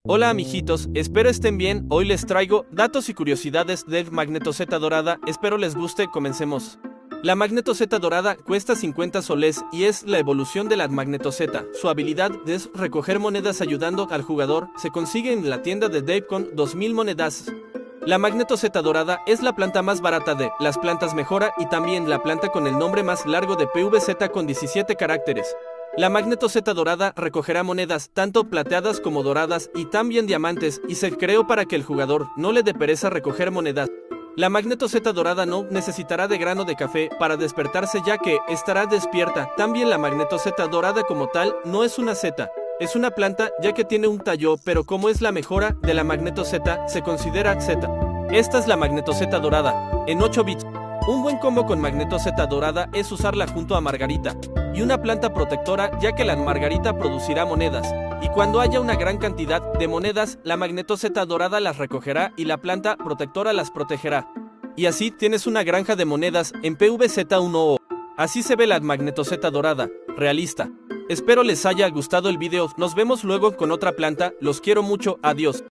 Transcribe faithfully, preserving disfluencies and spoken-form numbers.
Hola amiguitos, espero estén bien. Hoy les traigo datos y curiosidades del Magnetoseta Dorada. Espero les guste, comencemos. La Magnetoseta Dorada cuesta cincuenta soles y es la evolución de la Magnetoseta. Su habilidad es recoger monedas ayudando al jugador. Se consigue en la tienda de Dave con dos mil monedas. La Magnetoseta Dorada es la planta más barata de las plantas mejora y también la planta con el nombre más largo de P V Z con diecisiete caracteres. La Magnetoseta Dorada recogerá monedas tanto plateadas como doradas y también diamantes, y se creó para que el jugador no le dé pereza recoger monedas. La Magnetoseta Dorada no necesitará de grano de café para despertarse, ya que estará despierta. También la Magnetoseta Dorada como tal no es una seta, es una planta, ya que tiene un tallo, pero como es la mejora de la Magnetoseta, se considera seta. Esta es la Magnetoseta Dorada, en ocho bits. Un buen combo con Magnetoseta Dorada es usarla junto a Margarita y una planta protectora, ya que la Margarita producirá monedas, y cuando haya una gran cantidad de monedas, la Magnetoseta Dorada las recogerá y la planta protectora las protegerá. Y así tienes una granja de monedas en P V Z uno O. Así se ve la Magnetoseta Dorada, realista. Espero les haya gustado el video, nos vemos luego con otra planta, los quiero mucho, adiós.